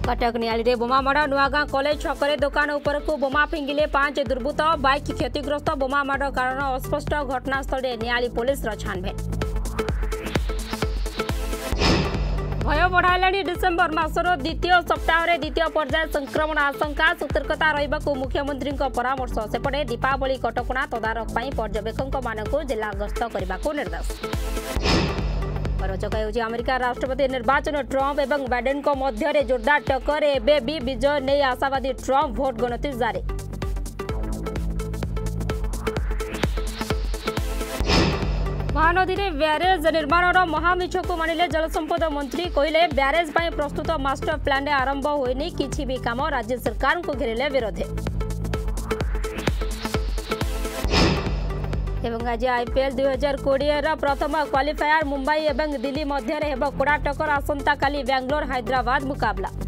कटक नियाली बोमा माड़ नुआगां कॉलेज छकरे दुकान उपर को बोमा फिंगिले 5 दुर्बृत्त बाइक क्षतिग्रस्त बोमा माड़ कारण अस्पष्ट घटनास्थल नियाली पुलिस छानबीन। भय बढ़ाइलाणी डिसेम्बर मासर द्वितीय सप्ताह द्वितीय पर्याय संक्रमण आशंका सतर्कता रहिबाकु मुख्यमंत्री परामर्श। सेपटे दीपावली कटकणा तदारख पई पर्यवेक्षक मानकु जिला गस्त करबाकु निर्देश। रोचक होउछि अमेरिका राष्ट्रपति निर्वाचन ट्रंप एवं बाइडेन को मध्य जोरदार टक्कर एबे भी विजय नहीं आशावादी ट्रंप भोट गणति जारी। महानदी में ब्यारेज निर्माण महामिछ को मानिले जलसंपद मंत्री कहले ब्यारेज पर प्रस्तुत मास्टर प्लान आरंभ होइनी किछि भी काम राज्य सरकार को घेरिले विरोधी। आज आईपीएल 2020 प्रथम क्वालिफायर मुंबई और दिल्ली मध्य कड़ा टक्कर आसंता काली बेंगलोर हैदराबाद मुकाबला।